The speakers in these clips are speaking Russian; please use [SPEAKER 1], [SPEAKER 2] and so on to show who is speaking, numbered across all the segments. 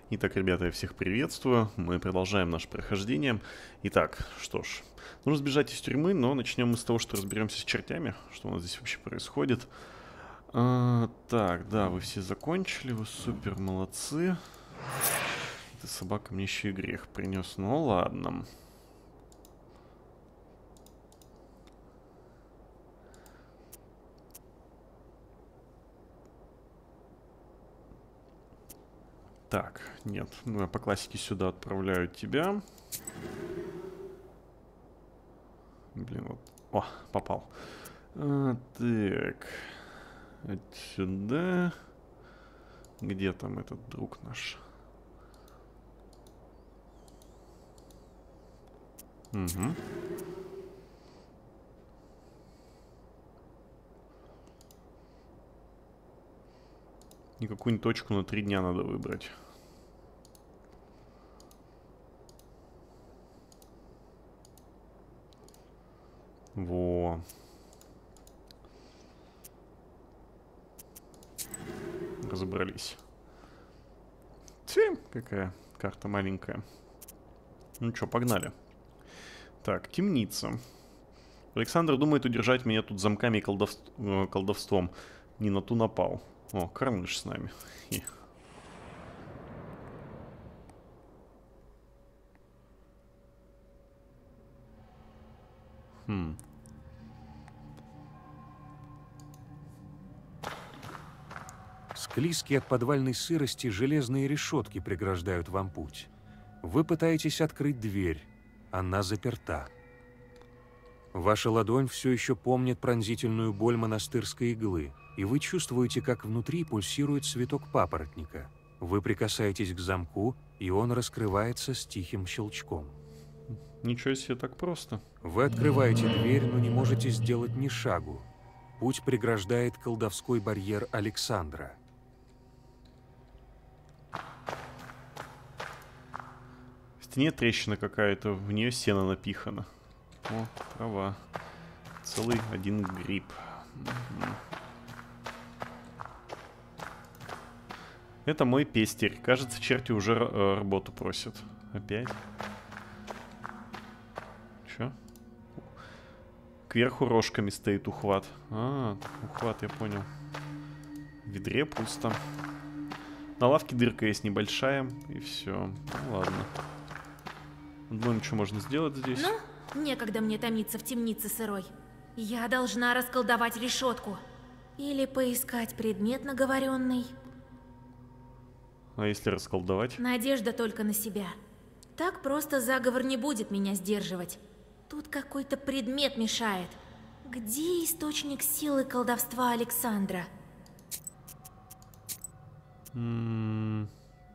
[SPEAKER 1] Итак, ребята, я всех приветствую. Мы продолжаем наше прохождение. Итак, что ж, нужно сбежать из тюрьмы, но начнем мы с того, что разберемся с чертями. Что у нас здесь вообще происходит. Так, да, вы все закончили, вы супер молодцы. Эта собака мне еще и грех принес. Ну ладно. Так, нет, ну я по классике сюда отправляю тебя. Блин, вот. О, попал. Так. Отсюда. Где там этот друг наш? Угу. И какую-нибудь точку на 3 дня надо выбрать. Во. Разобрались. Какая карта маленькая. Ну что, погнали. Так, темница. Александр думает удержать меня тут замками и колдовством. Не на ту напал. О, Карныш с нами. Хм.
[SPEAKER 2] Склизкие от подвальной сырости железные решетки преграждают вам путь. Вы пытаетесь открыть дверь. Она заперта. Ваша ладонь все еще помнит пронзительную боль монастырской иглы, и вы чувствуете, как внутри пульсирует цветок папоротника. Вы прикасаетесь к замку, и он раскрывается с тихим щелчком.
[SPEAKER 1] Ничего себе, так просто.
[SPEAKER 2] Вы открываете дверь, но не можете сделать ни шагу. Путь преграждает колдовской барьер Александра.
[SPEAKER 1] В стене трещина какая-то, в нее сено напихано. О, трава. Целый один гриб. Это мой пестирь. Кажется, черти уже работу просят. Опять? Чё? Кверху рожками стоит ухват. Ухват, я понял. В ведре пусто. На лавке дырка есть небольшая. И все. Ну ладно. Думаем, что можно сделать здесь.
[SPEAKER 3] Ну, некогда мне томиться в темнице сырой. Я должна расколдовать решетку. Или поискать предмет наговоренный.
[SPEAKER 1] А если расколдовать?
[SPEAKER 3] Надежда только на себя. Так просто заговор не будет меня сдерживать. Тут какой-то предмет мешает. Где источник силы колдовства Александра?
[SPEAKER 1] Не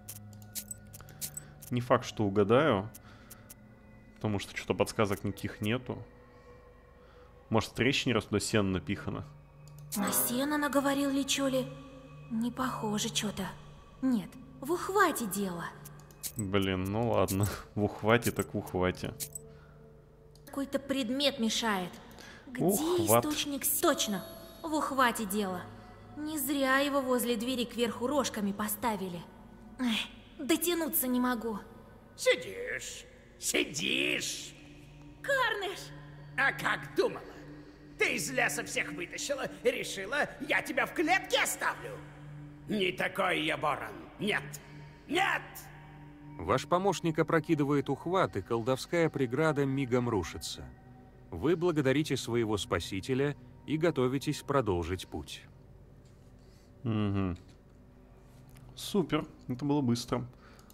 [SPEAKER 1] факт, что угадаю. Потому что что-то подсказок никаких нету. Может, в трещине, раз туда сено напихано?
[SPEAKER 3] На сено наговорил ли чё ли? Не похоже что-то. Нет, в ухвате дело.
[SPEAKER 1] Блин, ну ладно. В ухвате так в ухвате.
[SPEAKER 3] Какой-то предмет мешает. Где
[SPEAKER 1] Ухват.
[SPEAKER 3] источник? Точно, в ухвате дело. Не зря его возле двери кверху рожками поставили. Эх, дотянуться не могу.
[SPEAKER 4] Сидишь, сидишь.
[SPEAKER 3] Карныш!
[SPEAKER 4] А как думала? Ты из леса всех вытащила и решила, я тебя в клетке оставлю? Не такой я ворон. Нет, нет!
[SPEAKER 2] Ваш помощник опрокидывает ухват, и колдовская преграда мигом рушится. Вы благодарите своего спасителя и готовитесь продолжить путь.
[SPEAKER 1] Угу. Супер, это было быстро.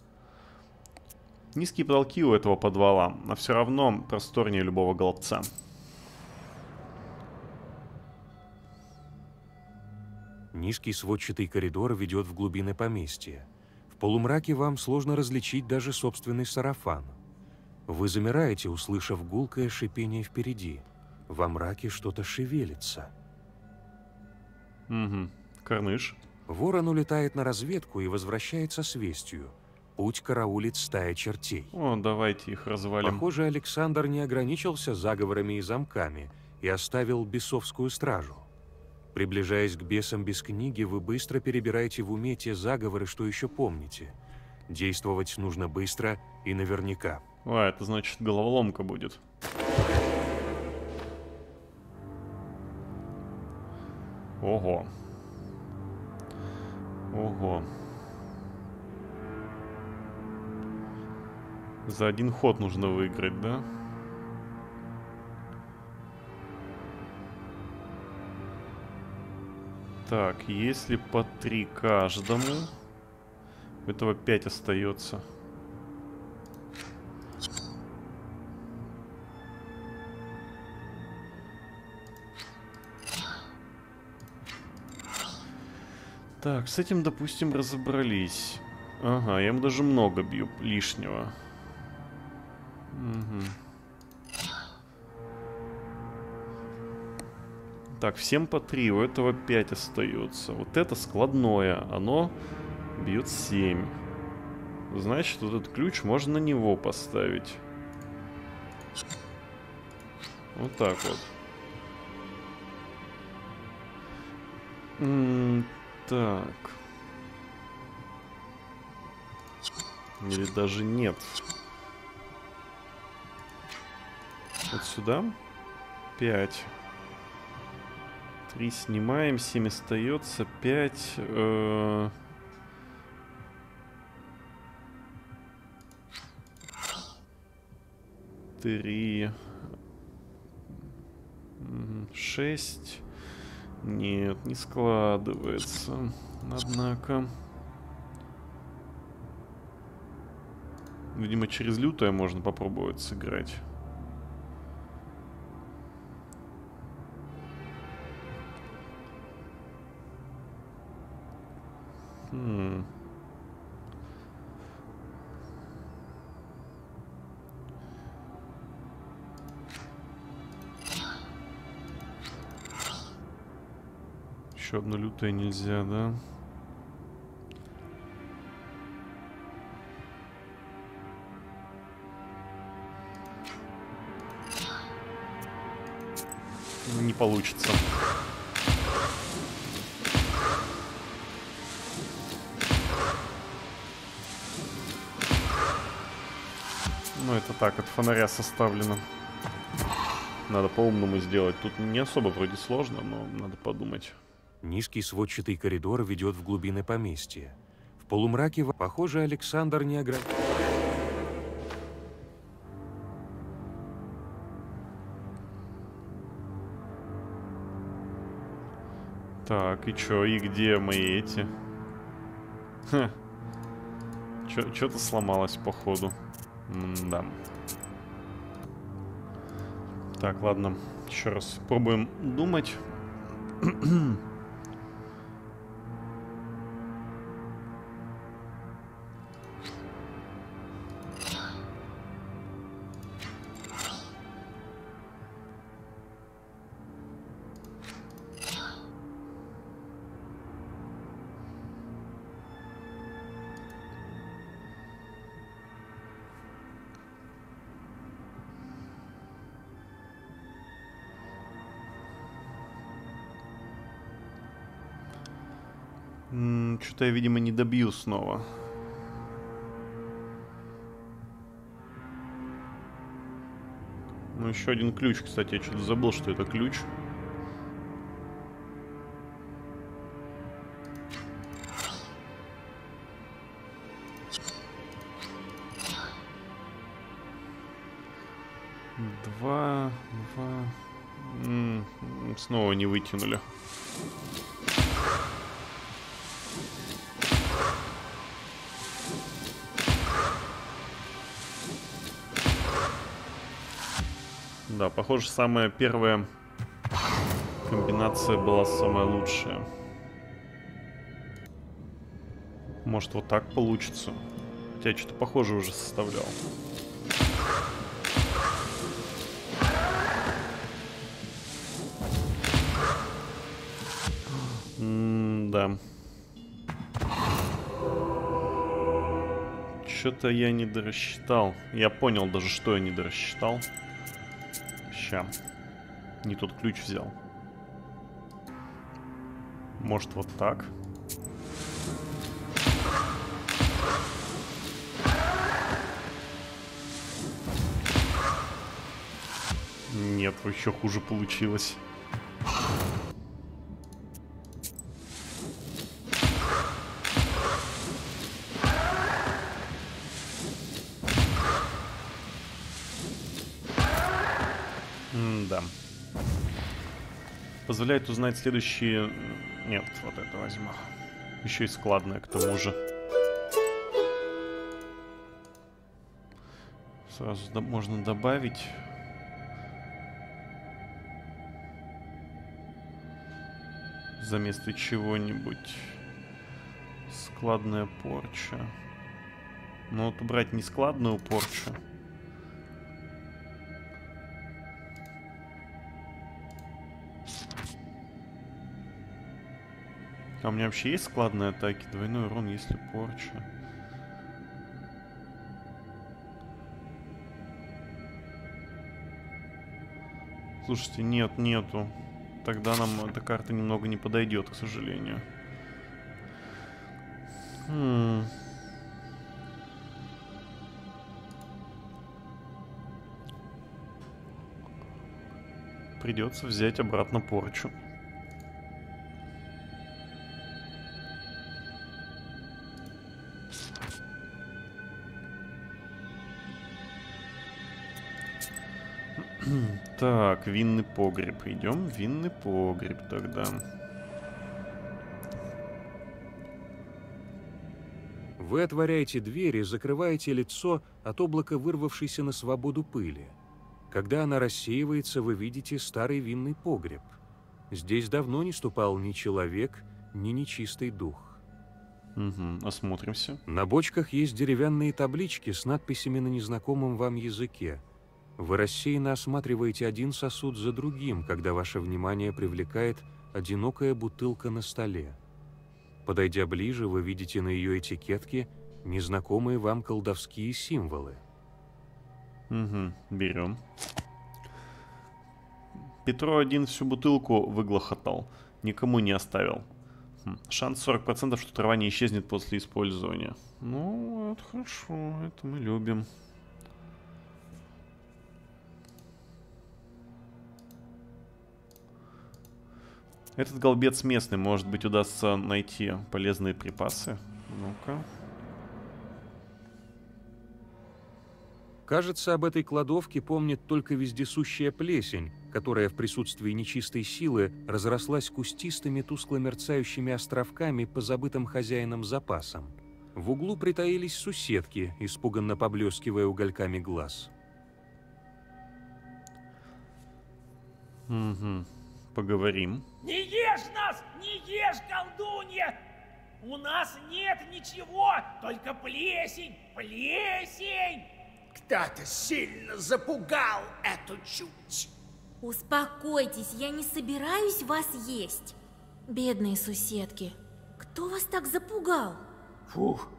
[SPEAKER 1] Низкие потолки у этого подвала, но все равно просторнее любого голубца.
[SPEAKER 2] Низкий сводчатый коридор ведет в глубины поместья. В полумраке вам сложно различить даже собственный сарафан. Вы замираете, услышав гулкое шипение впереди. Во мраке что-то шевелится.
[SPEAKER 1] Угу. Карныш.
[SPEAKER 2] Ворон улетает на разведку и возвращается с вестью. Путь караулит стая чертей.
[SPEAKER 1] О, давайте их развалим.
[SPEAKER 2] Похоже, Александр не ограничился заговорами и замками и оставил бесовскую стражу. Приближаясь к бесам без книги, вы быстро перебираете в уме те заговоры, что еще помните. Действовать нужно быстро и наверняка.
[SPEAKER 1] А, это значит головоломка будет. Ого. Ого. За один ход нужно выиграть, да? Так, если по 3 каждому, у этого 5 остается. Так, с этим, допустим, разобрались. Ага, я ему даже много бью лишнего. Угу. Так, всем по 3, у этого 5 остается. Вот это складное, оно бьет 7. Значит, вот этот ключ можно на него поставить. Вот так вот. Так. Или даже нет. Вот сюда. 5. 3 снимаем, 7 остается, 5. 3. 6. Нет, не складывается. Однако. Видимо, через лютое можно попробовать сыграть. Еще одно лютое нельзя, да? Не получится. Ну, это так, от фонаря составлено. Надо по-умному сделать. Тут не особо вроде сложно, но надо подумать.
[SPEAKER 2] Низкий сводчатый коридор ведет в глубины поместья. В полумраке, похоже, Александр не ограничен.
[SPEAKER 1] Так, и чё, и где мои эти? Ха. Чё-то сломалось, походу. Да. Так, ладно. Еще раз пробуем думать. Что-то я, видимо, не добью снова. Ну, еще один ключ, кстати. Я что-то забыл, что это ключ. Два. Снова не вытянули. Да, похоже, самая первая комбинация была самая лучшая. Может, вот так получится. Хотя я что-то похожее уже составлял. Да. Что-то я не дорассчитал. Я понял даже, что я не дорассчитал. Ща. Не тот ключ взял. Может, вот так? этого еще хуже получилось. Да. Позволяет узнать следующие... Нет, вот это возьму. Еще и складное к тому же. Сразу можно добавить. За место чего-нибудь. Складная порча. Но вот убрать не складную порчу. А у меня вообще есть складные атаки? Двойной урон, если порча. Слушайте, нету. Тогда нам эта карта немного не подойдет, к сожалению. Придется взять обратно порчу. Так, винный погреб. Идем в винный погреб тогда.
[SPEAKER 2] Вы отворяете дверь и закрываете лицо от облака вырвавшейся на свободу пыли. Когда она рассеивается, вы видите старый винный погреб. Здесь давно не ступал ни человек, ни нечистый дух.
[SPEAKER 1] Угу, осмотримся.
[SPEAKER 2] На бочках есть деревянные таблички с надписями на незнакомом вам языке. Вы рассеянно осматриваете один сосуд за другим, когда ваше внимание привлекает одинокая бутылка на столе. Подойдя ближе, вы видите на ее этикетке незнакомые вам колдовские символы.
[SPEAKER 1] Угу, берем. Петро один всю бутылку выглохотал, никому не оставил. Шанс 40%, что трава не исчезнет после использования. Ну, это хорошо, это мы любим. Этот голбец местный, может быть, удастся найти полезные припасы. Ну-ка.
[SPEAKER 2] Кажется, об этой кладовке помнит только вездесущая плесень, которая в присутствии нечистой силы разрослась кустистыми тускло-мерцающими островками по забытым хозяином запасам. В углу притаились суседки, испуганно поблескивая угольками глаз.
[SPEAKER 1] Угу. Поговорим.
[SPEAKER 5] Не ешь нас! Не ешь, колдунья! У нас нет ничего, только плесень! Плесень!
[SPEAKER 4] Кто-то сильно запугал эту чуть.
[SPEAKER 3] Успокойтесь, я не собираюсь вас есть. Бедные суседки, кто вас так запугал?
[SPEAKER 5] Фух.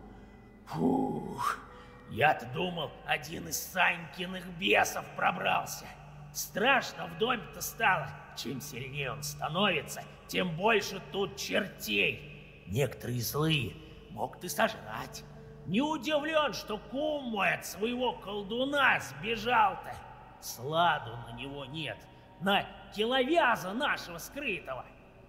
[SPEAKER 5] Я-то думал, один из Санькиных бесов пробрался. Страшно в доме-то стало. Чем сильнее он становится, тем больше тут чертей. Некоторые злые могут и сожрать. Не удивлен, что кум мой от своего колдуна сбежал-то. Сладу на него нет, на киловяза нашего скрытого.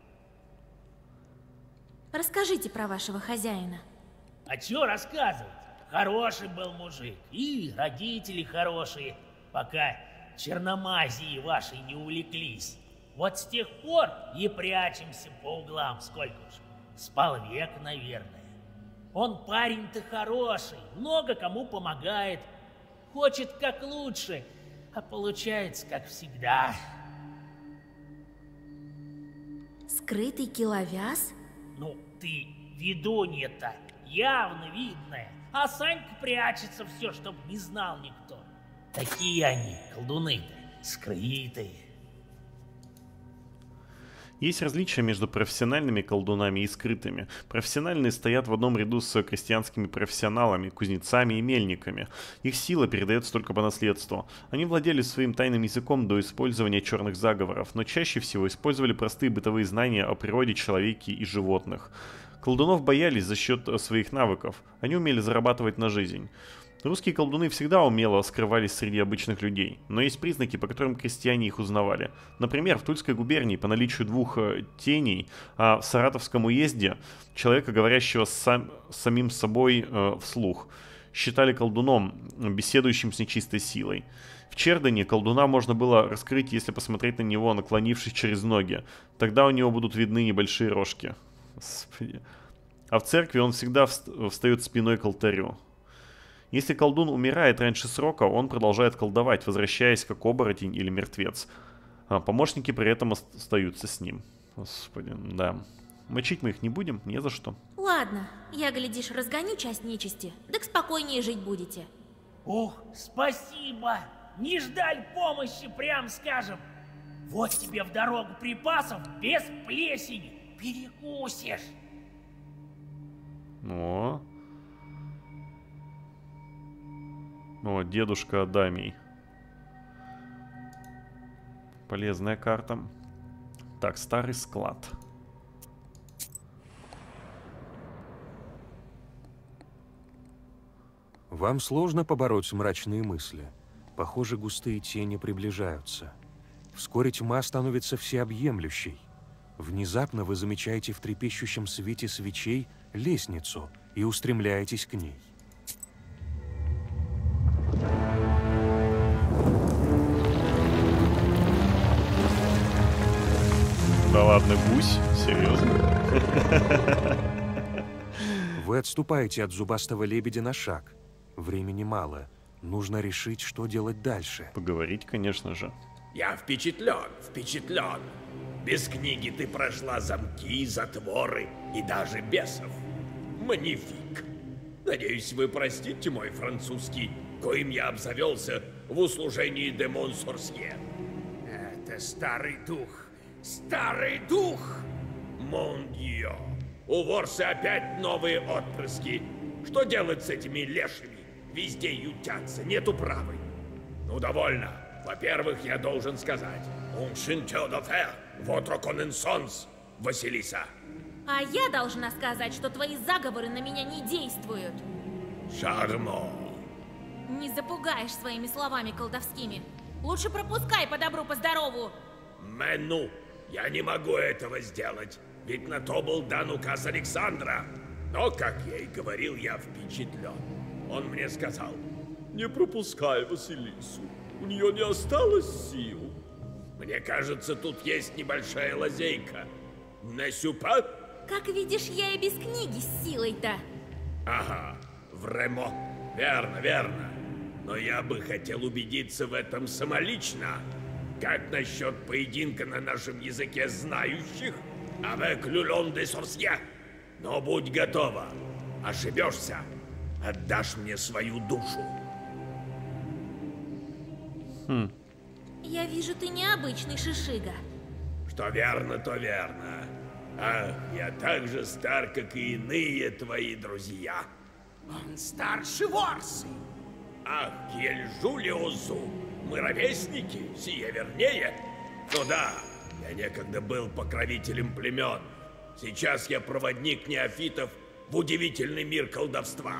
[SPEAKER 3] Расскажите про вашего хозяина.
[SPEAKER 5] А чё рассказывать? Хороший был мужик, и родители хорошие, пока черномазии вашей не увлеклись. Вот с тех пор и прячемся по углам, сколько уж, с полвека, наверное. Он парень-то хороший, много кому помогает, хочет как лучше, а получается как всегда.
[SPEAKER 3] Скрытый киловяз?
[SPEAKER 5] Ну, ты ведунья-то явно видная, а Санька прячется все, чтоб не знал никто. Такие они, колдуны-то, скрытые.
[SPEAKER 1] Есть различия между профессиональными колдунами и скрытыми. Профессиональные стоят в одном ряду с крестьянскими профессионалами, кузнецами и мельниками. Их сила передается только по наследству. Они владели своим тайным языком до использования черных заговоров, но чаще всего использовали простые бытовые знания о природе, человеке и животных. Колдунов боялись за счет своих навыков. Они умели зарабатывать на жизнь. Русские колдуны всегда умело скрывались среди обычных людей, но есть признаки, по которым крестьяне их узнавали. Например, в Тульской губернии по наличию двух теней, а в Саратовском уезде человека, говорящего с самим собой вслух, считали колдуном, беседующим с нечистой силой. В Чердане колдуна можно было раскрыть, если посмотреть на него, наклонившись через ноги. Тогда у него будут видны небольшие рожки. Господи. А в церкви он всегда встает спиной к алтарю. Если колдун умирает раньше срока, он продолжает колдовать, возвращаясь как оборотень или мертвец. А помощники при этом остаются с ним. Господи, да. Мочить мы их не будем, не за что.
[SPEAKER 3] Ладно, я, глядишь, разгоню часть нечисти, так спокойнее жить будете.
[SPEAKER 5] Ух, спасибо! Не ждали помощи, прям скажем. Вот тебе в дорогу припасов без плесени. Перекусишь.
[SPEAKER 1] О, дедушка Адамий. Полезная карта. Так, старый склад.
[SPEAKER 2] Вам сложно побороть мрачные мысли. Похоже, густые тени приближаются. Вскоре тьма становится всеобъемлющей. Внезапно вы замечаете в трепещущем свете свечей лестницу и устремляетесь к ней.
[SPEAKER 1] Да ладно, гусь? Серьезно?
[SPEAKER 2] Вы отступаете от зубастого лебедя на шаг. Времени мало. Нужно решить, что делать дальше.
[SPEAKER 1] Поговорить, конечно же.
[SPEAKER 4] Я впечатлен. Без книги ты прошла замки, затворы и даже бесов. Манифик. Надеюсь, вы простите мой французский, коим я обзавелся в услужении де Монсорсье. Это старый дух. Старый дух! Мон дьё. У Ворсы опять новые отпрыски. Что делать с этими лешими? Везде ютятся, нету правы. Ну, довольно. Во-первых, я должен сказать. Un chinteux d'affaires, votre connaissance, Василиса.
[SPEAKER 3] А я должна сказать, что твои заговоры на меня не действуют.
[SPEAKER 4] Шармо.
[SPEAKER 3] Не запугаешь своими словами колдовскими. Лучше пропускай по добру, по здорову.
[SPEAKER 4] Мэну, я не могу этого сделать, ведь на то был дан указ Александра. Но, как я и говорил, я впечатлен. Он мне сказал: не пропускай Василису, у нее не осталось сил. Мне кажется, тут есть небольшая лазейка. Насюпа?
[SPEAKER 3] Как видишь, я и без книги с силой-то.
[SPEAKER 4] Ага, времо. Верно. Но я бы хотел убедиться в этом самолично. Как насчет поединка на нашем языке знающих? Avec le long des sorciers. Но будь готова. Ошибешься, отдашь мне свою душу.
[SPEAKER 3] Я вижу, ты необычный шишига.
[SPEAKER 4] Что верно, то верно. Ах, я так же стар, как и иные твои друзья.
[SPEAKER 6] Он старше Ворсы.
[SPEAKER 4] Ах, Кьель-Жулиозу, мы ровесники, сие вернее. Ну да, я некогда был покровителем племен. Сейчас я проводник неофитов в удивительный мир колдовства.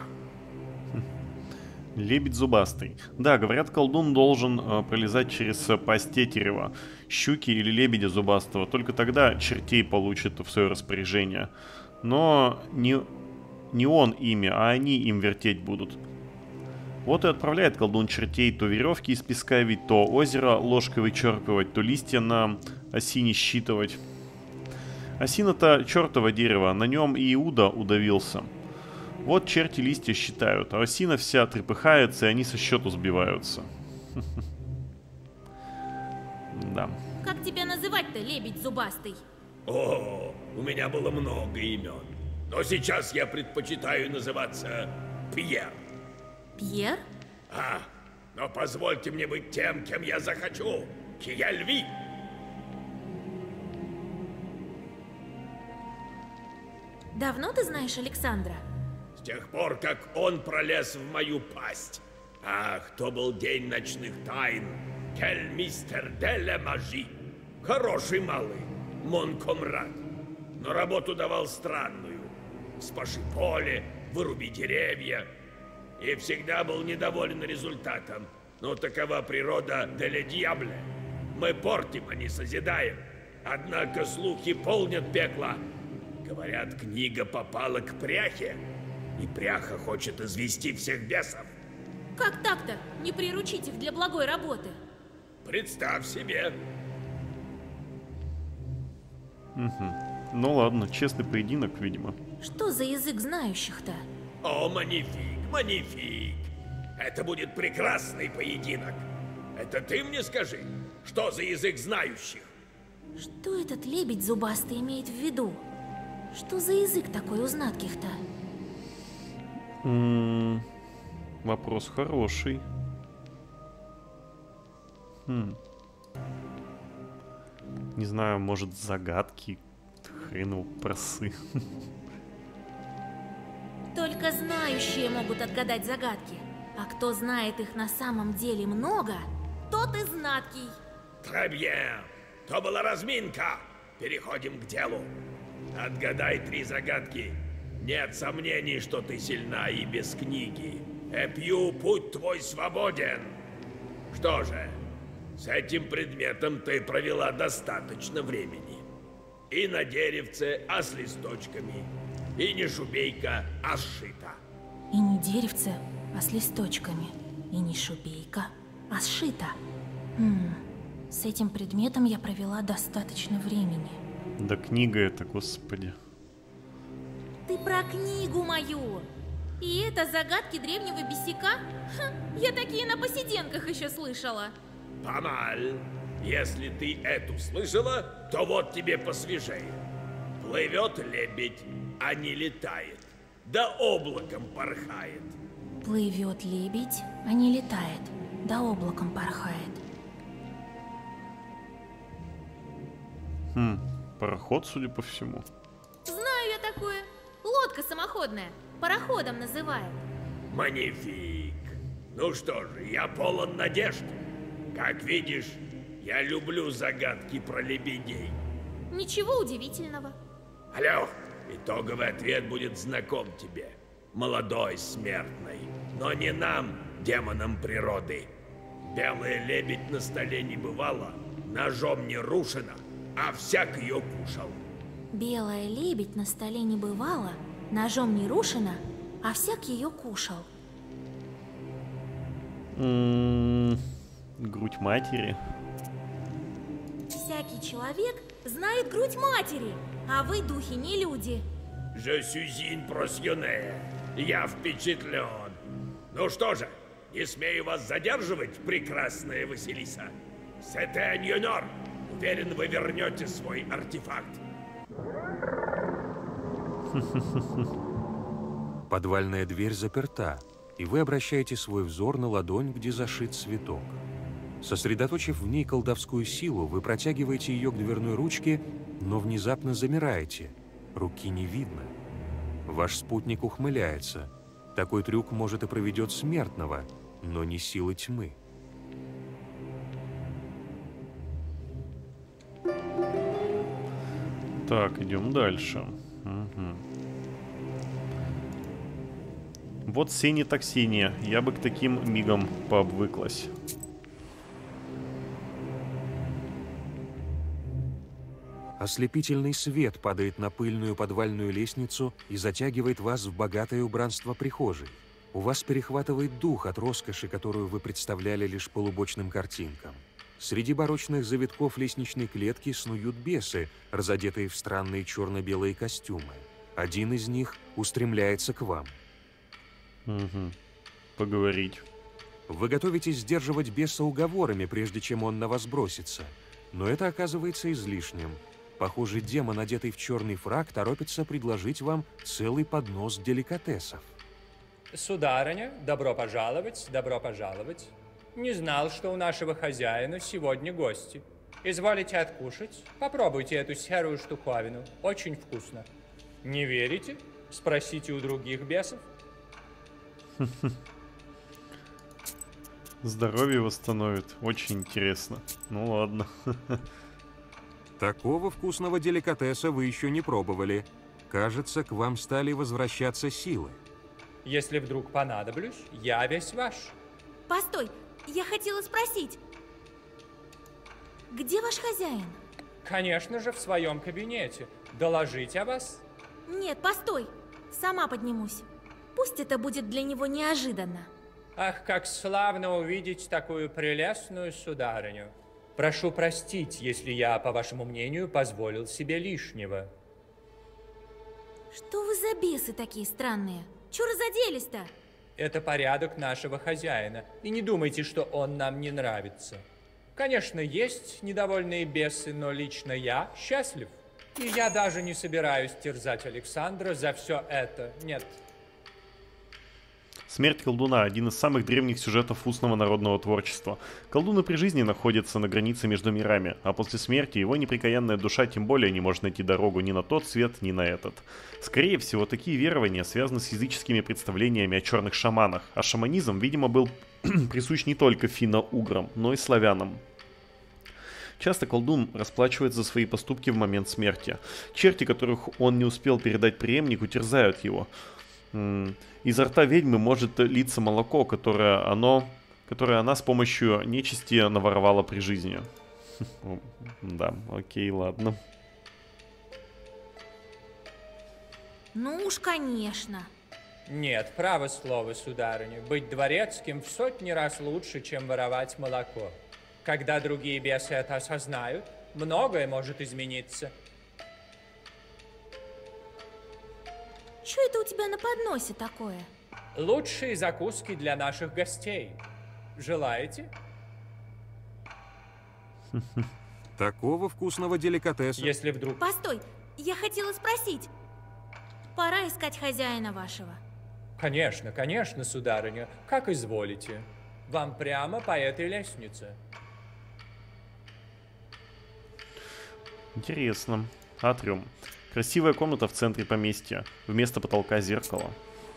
[SPEAKER 1] Лебедь зубастый. Да, говорят, колдун должен пролезать через пасть тетерева, щуки или лебедя зубастого. Только тогда чертей получит в свое распоряжение. Но не он ими, а они им вертеть будут. Вот и отправляет колдун чертей то веревки из песка ведь, то озеро ложкой вычерпывать, то листья на осине считывать. Осина-то чертово дерево, на нем и Иуда удавился. Вот черти листья считают, а осина вся трепыхается, и они со счету сбиваются. Да.
[SPEAKER 3] Как тебя называть-то, лебедь зубастый?
[SPEAKER 4] О, у меня было много имен. Но сейчас я предпочитаю называться Пьер.
[SPEAKER 3] Пьер?
[SPEAKER 4] А, но позвольте мне быть тем, кем я захочу. Кьяльви.
[SPEAKER 3] Давно ты знаешь Александра?
[SPEAKER 4] С тех пор, как он пролез в мою пасть. Ах, то был день ночных тайн. Кель мистер де ла мажи. Хороший малый, мон комрад. Но работу давал странную. Спаши поле, выруби деревья. и всегда был недоволен результатом. Но такова природа Деле Диабле. Мы портим, а не созидаем. Однако слухи полнят пекло. Говорят, книга попала к пряхе, и пряха хочет извести всех бесов.
[SPEAKER 3] Как так-то? Не приручить их для благой работы.
[SPEAKER 4] Представь себе.
[SPEAKER 1] Ну ладно, честный поединок, видимо.
[SPEAKER 3] Что за язык знающих-то?
[SPEAKER 4] О, манифик, манифик. Это будет прекрасный поединок. Это ты мне скажи, что за язык знающих?
[SPEAKER 3] Что этот лебедь зубастый имеет в виду? Что за язык такой у знатких-то?
[SPEAKER 1] Вопрос хороший. Не знаю, может, загадки, хрен его просы.
[SPEAKER 3] Только знающие могут отгадать загадки. А кто знает их на самом деле много, тот и знаткий.
[SPEAKER 4] Très bien. То была разминка. Переходим к делу. Отгадай 3 загадки. Нет сомнений, что ты сильна и без книги. Эпью, путь твой свободен. Что же, с этим предметом ты провела достаточно времени. И на деревце, а с листочками. И не шубейка, а сшита.
[SPEAKER 3] И не деревце, а с листочками. И не шубейка, а сшита. С этим предметом я провела достаточно времени.
[SPEAKER 1] Да книга это, господи.
[SPEAKER 3] Ты про книгу мою. И это загадки древнего бесяка? Я такие на посиденках еще слышала.
[SPEAKER 4] Памаль, если ты эту слышала, то вот тебе посвежее. Плывет лебедь, а не летает, да облаком порхает.
[SPEAKER 3] Плывет лебедь, а не летает, да облаком порхает.
[SPEAKER 1] Пароход, судя по всему.
[SPEAKER 3] Знаю я такое. Лодка самоходная. Пароходом называют.
[SPEAKER 4] Манифик. Ну что же, я полон надежд. Как видишь, я люблю загадки про лебедей.
[SPEAKER 3] Ничего удивительного.
[SPEAKER 4] Алло, итоговый ответ будет знаком тебе. Молодой смертный. Но не нам, демонам природы. Белая лебедь на столе не бывала, ножом не рушена, а всяк ее кушал.
[SPEAKER 3] Белая лебедь на столе не бывала, ножом не рушена, а всяк ее кушал.
[SPEAKER 1] Грудь матери.
[SPEAKER 3] Всякий человек знает грудь матери, а вы, духи, не люди.
[SPEAKER 4] Je suis impressionné. Я впечатлен. Ну что же, не смею вас задерживать, прекрасная Василиса. C'était un honneur. Уверен, вы вернете свой артефакт.
[SPEAKER 2] Подвальная дверь заперта, и вы обращаете свой взор на ладонь, где зашит цветок. Сосредоточив в ней колдовскую силу, вы протягиваете ее к дверной ручке, но внезапно замираете. Руки не видно. Ваш спутник ухмыляется. Такой трюк, может, и проведет смертного, но не силы тьмы.
[SPEAKER 1] Так, идем дальше. Вот Сеня так Сеня. Я бы к таким мигам пообвыклась.
[SPEAKER 2] Ослепительный свет падает на пыльную подвальную лестницу и затягивает вас в богатое убранство прихожей. У вас перехватывает дух от роскоши, которую вы представляли лишь полубочным картинкам. Среди барочных завитков лестничной клетки снуют бесы, разодетые в странные черно-белые костюмы. Один из них устремляется к вам.
[SPEAKER 1] Поговорить.
[SPEAKER 2] Вы готовитесь сдерживать беса уговорами, прежде чем он на вас бросится. Но это оказывается излишним. Похоже, демон, одетый в черный фрак, торопится предложить вам целый поднос деликатесов.
[SPEAKER 7] Сударыня, добро пожаловать, добро пожаловать. Не знал, что у нашего хозяина сегодня гости. Изволите откушать? Попробуйте эту серую штуковину. Очень вкусно. Не верите? Спросите у других бесов.
[SPEAKER 1] Здоровье восстановит. Очень интересно. Ну ладно.
[SPEAKER 2] Такого вкусного деликатеса вы еще не пробовали. Кажется, к вам стали возвращаться силы.
[SPEAKER 7] Если вдруг понадоблюсь, я весь ваш.
[SPEAKER 3] Постой, я хотела спросить. Где ваш хозяин?
[SPEAKER 7] Конечно же, в своем кабинете. Доложить о вас?
[SPEAKER 3] Нет, постой. Сама поднимусь. Пусть это будет для него неожиданно.
[SPEAKER 7] Ах, как славно увидеть такую прелестную сударыню. Прошу простить, если я, по вашему мнению, позволил себе лишнего.
[SPEAKER 3] Что вы за бесы такие странные? Чё разоделись-то?
[SPEAKER 7] Это порядок нашего хозяина. И не думайте, что он нам не нравится. Конечно, есть недовольные бесы, но лично я счастлив. И я даже не собираюсь терзать Александра за все это. Нет.
[SPEAKER 1] Смерть колдуна – один из самых древних сюжетов устного народного творчества. Колдун и при жизни находится на границе между мирами, а после смерти его неприкаянная душа тем более не может найти дорогу ни на тот свет, ни на этот. Скорее всего, такие верования связаны с языческими представлениями о черных шаманах, а шаманизм, видимо, был присущ не только финно-уграм, но и славянам. Часто колдун расплачивается за свои поступки в момент смерти. Черти, которых он не успел передать преемнику, терзают его. Изо рта ведьмы может литься молоко, которое она с помощью нечисти наворовала при жизни. Да, окей, ладно.
[SPEAKER 3] Ну уж, конечно.
[SPEAKER 7] Нет, право слово, сударыня. Быть дворецким в сотни раз лучше, чем воровать молоко. Когда другие бесы это осознают, многое может измениться.
[SPEAKER 3] Что это у тебя на подносе такое?
[SPEAKER 7] Лучшие закуски для наших гостей. Желаете?
[SPEAKER 2] Такого вкусного деликатеса.
[SPEAKER 7] Если вдруг...
[SPEAKER 3] Постой, я хотела спросить. Пора искать хозяина вашего.
[SPEAKER 7] Конечно, конечно, сударыня. Как изволите. Вам прямо по этой лестнице.
[SPEAKER 1] Интересно. Атриум. Красивая комната в центре поместья. Вместо потолка зеркало.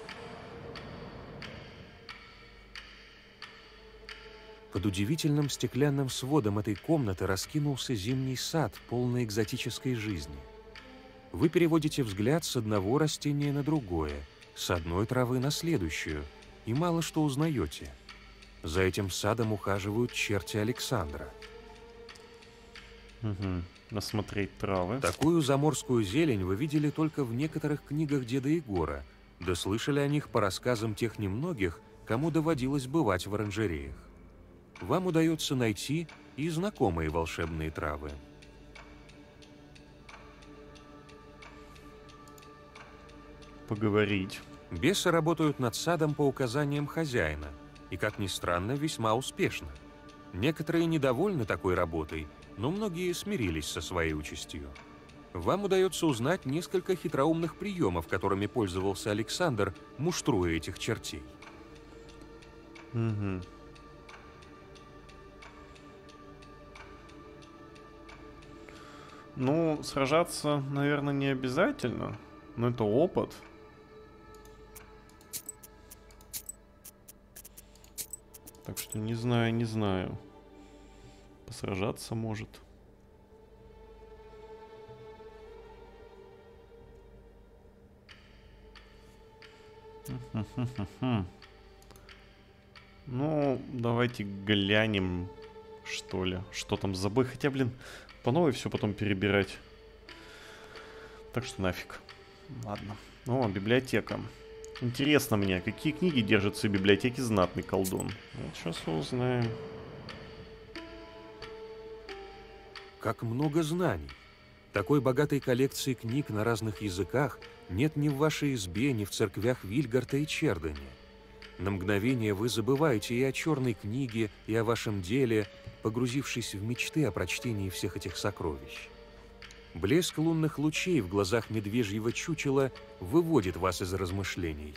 [SPEAKER 2] Под удивительным стеклянным сводом этой комнаты раскинулся зимний сад, полный экзотической жизни. Вы переводите взгляд с одного растения на другое, с одной травы на следующую, и мало что узнаете. За этим садом ухаживают черти Александра.
[SPEAKER 1] Угу. Осмотреть травы.
[SPEAKER 2] Такую заморскую зелень вы видели только в некоторых книгах деда Егора, да слышали о них по рассказам тех немногих, кому доводилось бывать в оранжереях. Вам удается найти и знакомые волшебные травы.
[SPEAKER 1] Поговорить.
[SPEAKER 2] Бесы работают над садом по указаниям хозяина, и, как ни странно, весьма успешно. Некоторые недовольны такой работой, но многие смирились со своей участью. Вам удается узнать несколько хитроумных приемов, которыми пользовался Александр, муштруя этих чертей.
[SPEAKER 1] Угу. Ну, сражаться, наверное, не обязательно, но это опыт. Так что не знаю. Посражаться может. Ну, давайте глянем, что ли. Что там с забой? Хотя, блин, по новой все потом перебирать. Так что нафиг. Ладно. О, библиотека. Интересно мне, какие книги держат в своей библиотеке знатный колдун. Вот сейчас узнаем.
[SPEAKER 2] Как много знаний! Такой богатой коллекции книг на разных языках нет ни в вашей избе, ни в церквях Вильгарта и Чердани. На мгновение вы забываете и о черной книге, и о вашем деле, погрузившись в мечты о прочтении всех этих сокровищ. Блеск лунных лучей в глазах медвежьего чучела выводит вас из размышлений.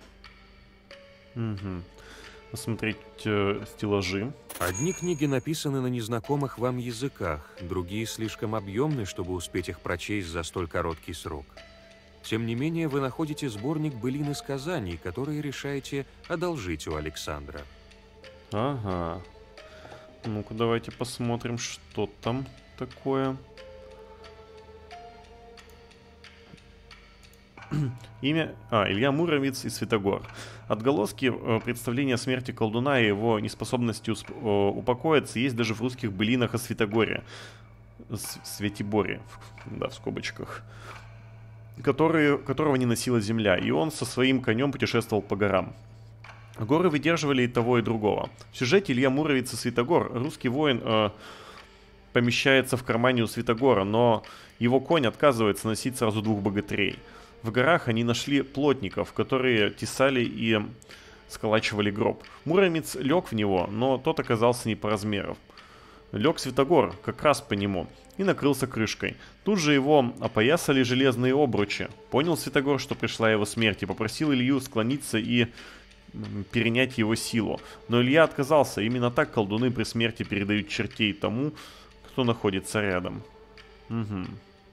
[SPEAKER 1] Угу. Посмотреть стеллажи.
[SPEAKER 2] Одни книги написаны на незнакомых вам языках, другие слишком объемны, чтобы успеть их прочесть за столь короткий срок. Тем не менее, вы находите сборник былин и сказаний, которые решаете одолжить у Александра.
[SPEAKER 1] Ага. Ну-ка, давайте посмотрим, что там такое. Имя... Илья Муромец и Святогор. Отголоски представления о смерти колдуна и его неспособности упокоиться есть даже в русских былинах о Святогоре. Святиборе, да, в скобочках. Которого не носила земля, и он со своим конем путешествовал по горам. Горы выдерживали и того, и другого. В сюжете Илья Муромец и Святогор. Русский воин помещается в кармане у Святогора, но его конь отказывается носить сразу двух богатырей. В горах они нашли плотников, которые тесали и сколачивали гроб. Муромец лег в него, но тот оказался не по размеру. Лег Святогор как раз по нему и накрылся крышкой. Тут же его опоясали железные обручи. Понял Святогор, что пришла его смерть, и попросил Илью склониться и перенять его силу. Но Илья отказался. Именно так колдуны при смерти передают чертей тому, кто находится рядом. Угу.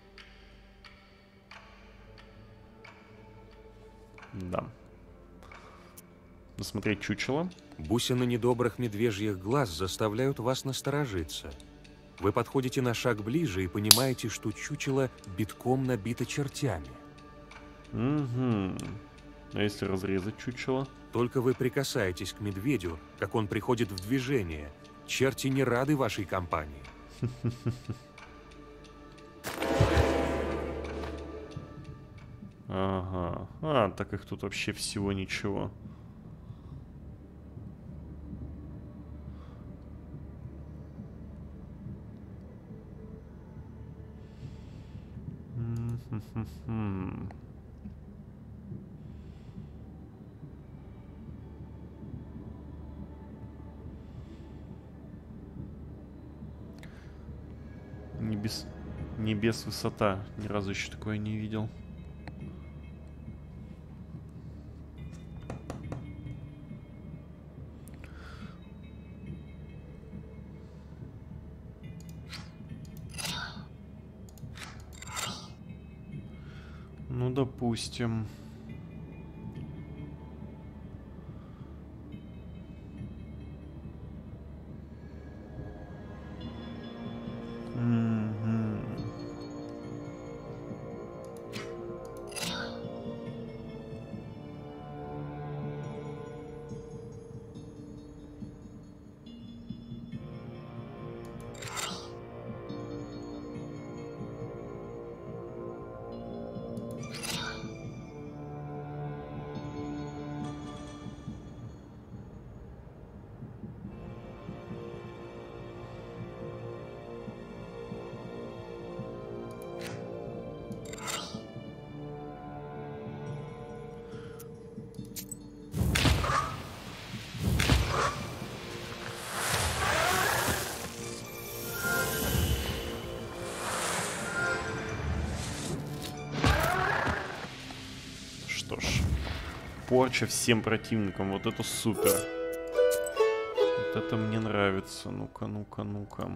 [SPEAKER 1] Да. Досмотреть чучело.
[SPEAKER 2] Бусины недобрых медвежьих глаз заставляют вас насторожиться. Вы подходите на шаг ближе и понимаете, что чучело битком набито чертями.
[SPEAKER 1] Угу. А если разрезать чучело?
[SPEAKER 2] Только вы прикасаетесь к медведю, как он приходит в движение. Черти не рады вашей компании.
[SPEAKER 1] Ага. Так их тут вообще всего ничего. Небес высота. Ни разу еще такое не видел. Ну, допустим. Порча всем противникам. Вот это супер. Вот это мне нравится. Ну-ка, ну-ка, ну-ка.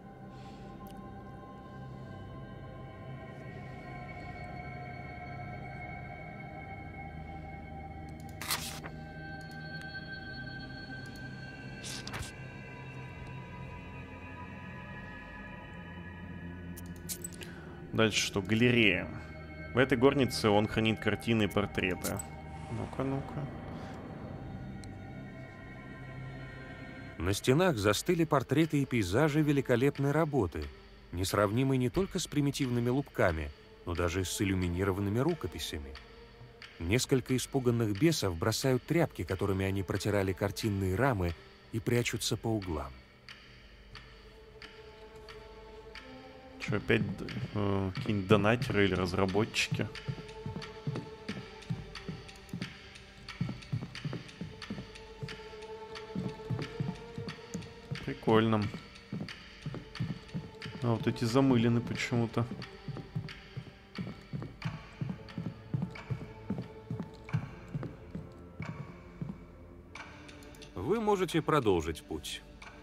[SPEAKER 1] Дальше что? Галерея. В этой горнице он хранит картины и портреты. Ну-ка, ну-ка.
[SPEAKER 2] На стенах застыли портреты и пейзажи великолепной работы, несравнимые не только с примитивными лупками, но даже с иллюминированными рукописями. Несколько испуганных бесов бросают тряпки, которыми они протирали картинные рамы, и прячутся по углам.
[SPEAKER 1] Что, опять какие-нибудь донатеры или разработчики? Прикольно. А вот эти замылены почему-то.
[SPEAKER 2] Вы можете продолжить путь.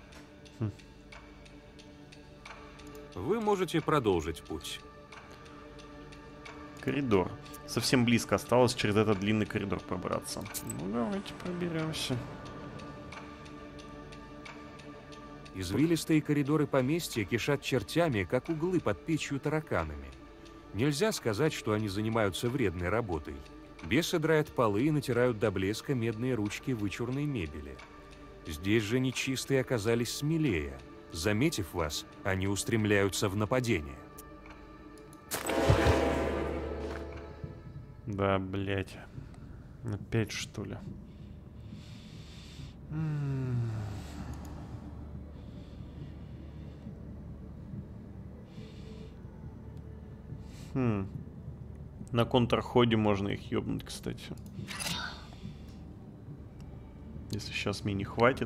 [SPEAKER 2] Вы можете продолжить путь.
[SPEAKER 1] Коридор. Совсем близко осталось через этот длинный коридор пробраться. Ну, давайте проберемся.
[SPEAKER 2] Извилистые коридоры поместья кишат чертями, как углы под печью тараканами. Нельзя сказать, что они занимаются вредной работой. Бесы драят полы и натирают до блеска медные ручки вычурной мебели. Здесь же нечистые оказались смелее. Заметив вас, они устремляются в нападение.
[SPEAKER 1] Да, блядь. Опять, что ли? На контрходе можно их ёбнуть, кстати. Если сейчас мне не хватит.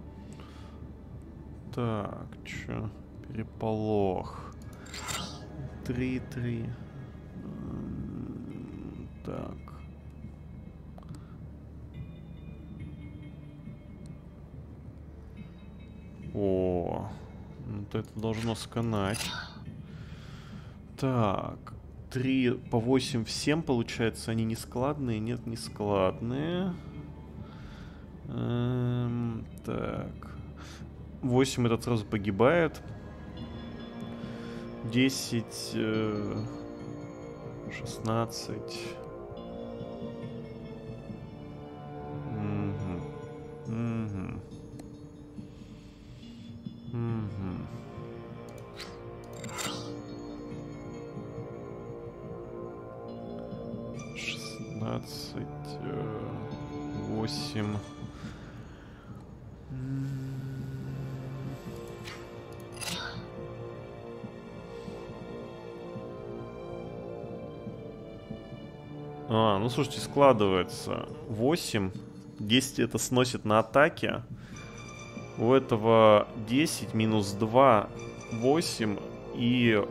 [SPEAKER 1] Так, чё? Переполох. 3-3. Так. О, ну то это должно сканать. Так. 3 по 8 всем, получается, они не складные? Нет, не складные. Так. 8 этот сразу погибает. 10, 16. Восемь. Ну слушайте, складывается 8. 10 это сносит на атаке. У этого 10 минус 2, 8. И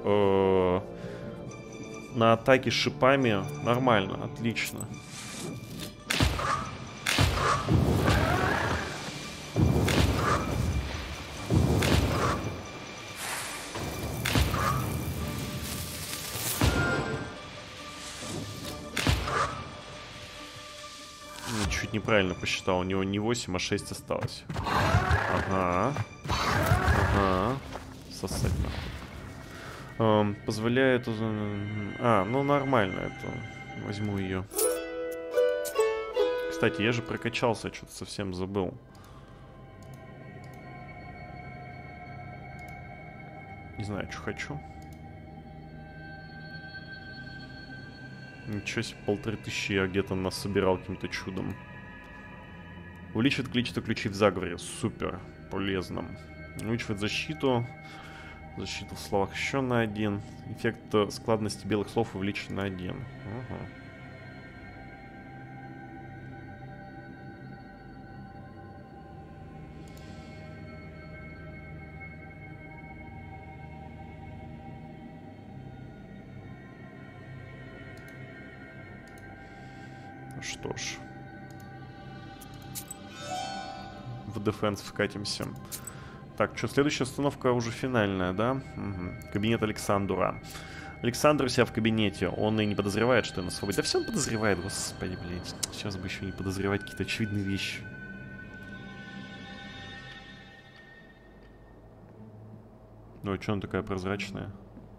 [SPEAKER 1] на атаке с шипами нормально, отлично. Чуть неправильно посчитал. У него не 8, а 6 осталось. Ага. Ага. Сосать нахуй. Позволяет... ну нормально это. Возьму ее. Кстати, я же прокачался, что-то совсем забыл. Не знаю, что хочу. Ничего себе, 1500 я где-то насобирал каким-то чудом. Увеличивает количество ключей в заговоре. Супер, полезно. Увеличивает защиту. Защита в словах еще на 1. Эффект складности белых слов увеличен на 1. Ага. Что ж. В дефенс вкатимся. Так, что, следующая остановка уже финальная, да? Угу. Кабинет Александра. Александр у себя в кабинете. Он и не подозревает, что я на свободе. Да все он подозревает, господи, блядь. Сейчас бы еще не подозревать какие-то очевидные вещи. Ну, а что она такая прозрачная?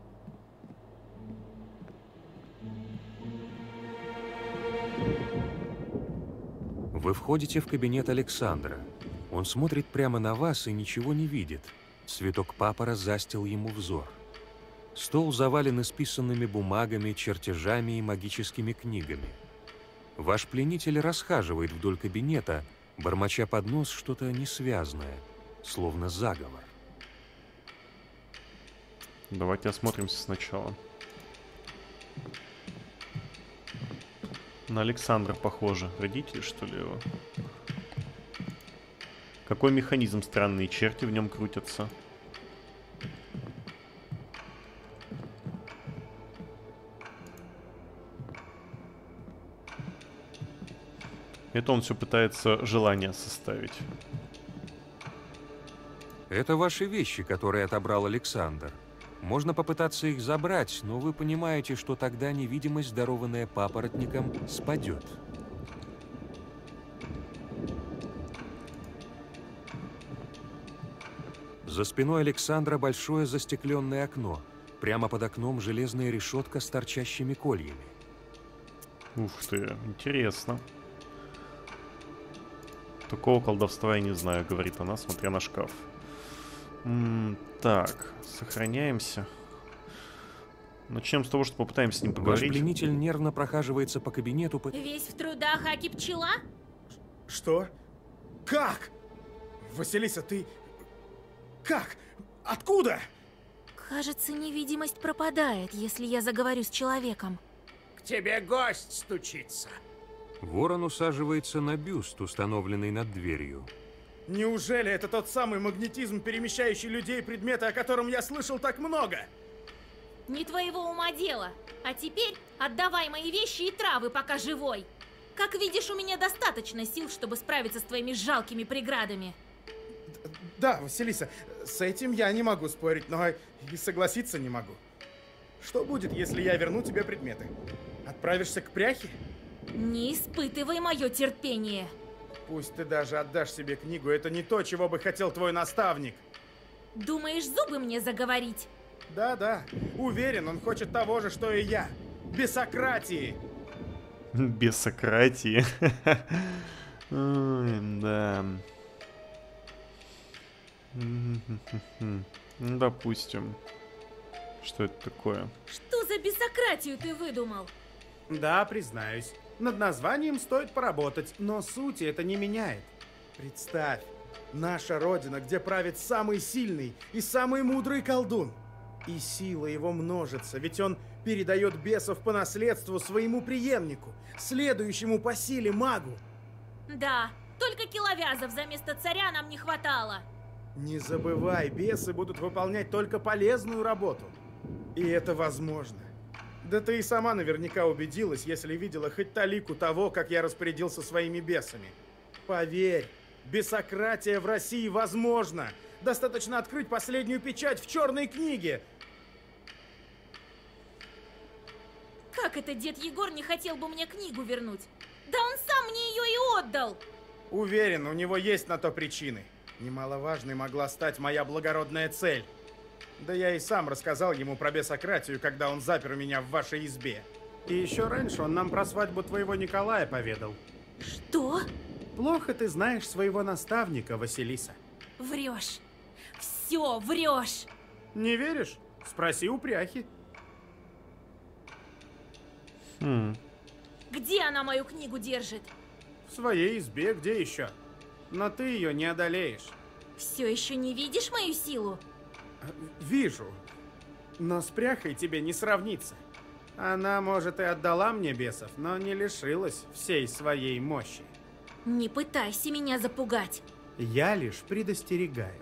[SPEAKER 2] Вы входите в кабинет Александра. Он смотрит прямо на вас и ничего не видит. Цветок папора застил ему взор. Стол завален исписанными бумагами, чертежами и магическими книгами. Ваш пленитель расхаживает вдоль кабинета, бормоча под нос что-то несвязное, словно заговор.
[SPEAKER 1] Давайте осмотримся сначала. На Александра похоже. Родители, что ли, его? Какой механизм? Странные черти в нем крутятся. Это он все пытается желание составить.
[SPEAKER 2] Это ваши вещи, которые отобрал Александр. Можно попытаться их забрать, но вы понимаете, что тогда невидимость, дарованная папоротником, спадет. За спиной Александра большое застекленное окно. Прямо под окном железная решетка с торчащими кольями.
[SPEAKER 1] Ух ты, интересно. Такого колдовства я не знаю, говорит она, смотря на шкаф. Так, сохраняемся. Начнем с того, что попытаемся с ним
[SPEAKER 2] Ваш
[SPEAKER 1] поговорить.
[SPEAKER 2] пленитель нервно прохаживается по кабинету.
[SPEAKER 3] Весь в трудах, аки пчела?
[SPEAKER 6] Что? Как? Василиса, ты... Как? Откуда?
[SPEAKER 3] Кажется, невидимость пропадает, если я заговорю с человеком.
[SPEAKER 6] К тебе гость стучится.
[SPEAKER 2] Ворон усаживается на бюст, установленный над дверью.
[SPEAKER 6] Неужели это тот самый магнетизм, перемещающий людей и предметы, о котором я слышал так много?
[SPEAKER 3] Не твоего ума дело. А теперь отдавай мои вещи и травы, пока живой. Как видишь, у меня достаточно сил, чтобы справиться с твоими жалкими преградами.
[SPEAKER 6] Да, Василиса, с этим я не могу спорить, но и согласиться не могу. Что будет, если я верну тебе предметы? Отправишься к пряхе?
[SPEAKER 3] Не испытывай мое терпение.
[SPEAKER 6] Пусть ты даже отдашь себе книгу, это не то, чего бы хотел твой наставник.
[SPEAKER 3] Думаешь, зубы мне заговорить?
[SPEAKER 6] Да-да, уверен, он хочет того же, что и я. Бесократии.
[SPEAKER 1] Бесократии. Да. Допустим. Что это такое?
[SPEAKER 3] Что за бесократию ты выдумал?
[SPEAKER 6] Да, признаюсь, над названием стоит поработать, но сути это не меняет. Представь, наша родина, где правит самый сильный и самый мудрый колдун. И сила его множится, ведь он передает бесов по наследству своему преемнику, следующему по силе магу.
[SPEAKER 3] Да, только киловязов за место царя нам не хватало.
[SPEAKER 6] Не забывай, бесы будут выполнять только полезную работу. И это возможно. Да ты и сама наверняка убедилась, если видела хоть талику того, как я распорядился своими бесами. Поверь, бесократия в России возможна. Достаточно открыть последнюю печать в черной книге.
[SPEAKER 3] Как это дед Егор не хотел бы мне книгу вернуть? Да он сам мне ее и отдал.
[SPEAKER 6] Уверен, у него есть на то причины. Немаловажной могла стать моя благородная цель. Да я и сам рассказал ему про бесократию, когда он запер меня в вашей избе. И еще раньше он нам про свадьбу твоего Николая поведал.
[SPEAKER 3] Что?
[SPEAKER 6] Плохо ты знаешь своего наставника, Василиса.
[SPEAKER 3] Врешь. Все врешь.
[SPEAKER 6] Не веришь? Спроси у пряхи.
[SPEAKER 3] Где она мою книгу держит?
[SPEAKER 6] В своей избе, где еще? Но ты ее не одолеешь.
[SPEAKER 3] Все еще не видишь мою силу?
[SPEAKER 6] Вижу. Но с пряхой тебе не сравнится. Она, может, и отдала мне бесов, но не лишилась всей своей мощи.
[SPEAKER 3] Не пытайся меня запугать.
[SPEAKER 6] Я лишь предостерегаю.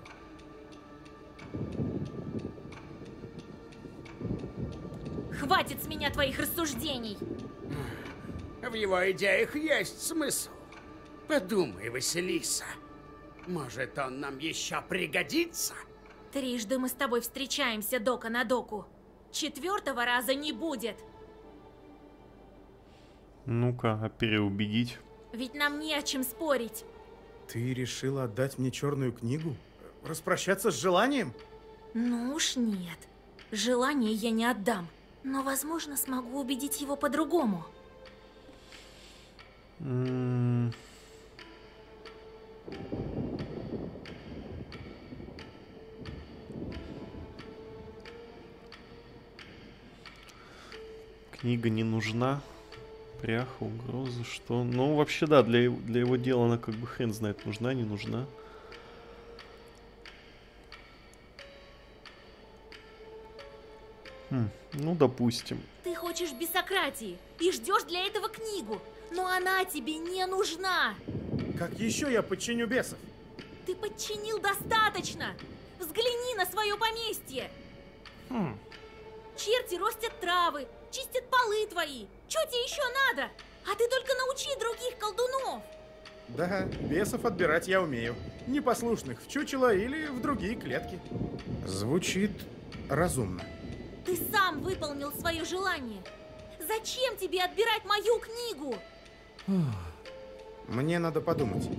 [SPEAKER 3] Хватит с меня твоих рассуждений.
[SPEAKER 8] В его идеях есть смысл. Подумай, Василиса. Может, он нам еще пригодится?
[SPEAKER 3] Трижды мы с тобой встречаемся дока на доку. 4-го раза не будет.
[SPEAKER 1] Ну-ка, а переубедить?
[SPEAKER 3] Ведь нам не о чем спорить.
[SPEAKER 6] Ты решила отдать мне черную книгу? Распрощаться с желанием?
[SPEAKER 3] Ну уж нет. Желание я не отдам. Но, возможно, смогу убедить его по-другому.
[SPEAKER 1] Книга не нужна. Пряха, угрозы, что? Ну, вообще, да, для его дела она как бы хрен знает, нужна, не нужна. Ну, допустим.
[SPEAKER 3] Ты хочешь бесократии и ждешь для этого книгу, но она тебе не нужна.
[SPEAKER 6] Как еще я подчиню бесов?
[SPEAKER 3] Ты подчинил достаточно. Взгляни на свое поместье. Черти ростят травы, чистят полы твои. Что тебе еще надо? А ты только научи других колдунов.
[SPEAKER 6] Да, бесов отбирать я умею. Непослушных в чучело или в другие клетки. Звучит разумно.
[SPEAKER 3] Ты сам выполнил свое желание. Зачем тебе отбирать мою книгу?
[SPEAKER 6] Мне надо подумать.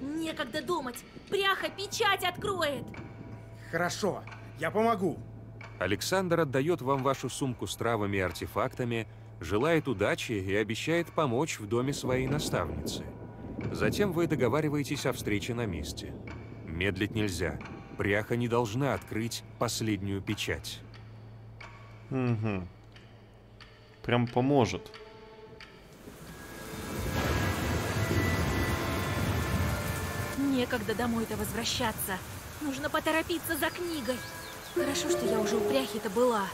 [SPEAKER 3] Некогда думать. Пряха печать откроет.
[SPEAKER 6] Хорошо, я помогу.
[SPEAKER 2] Александр отдает вам вашу сумку с травами и артефактами, желает удачи и обещает помочь в доме своей наставницы. Затем вы договариваетесь о встрече на месте. Медлить нельзя. Пряха не должна открыть последнюю печать.
[SPEAKER 1] Угу. Прям поможет.
[SPEAKER 3] Некогда домой-то возвращаться. Нужно поторопиться за книгой. Хорошо, что я уже у пряхи-то была.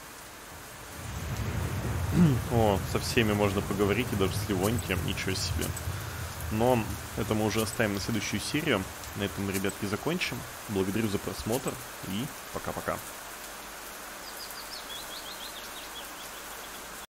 [SPEAKER 1] О, со всеми можно поговорить, и даже с Ливонтием, ничего себе. Но это мы уже оставим на следующую серию. На этом мы, ребятки, закончим. Благодарю за просмотр и пока-пока.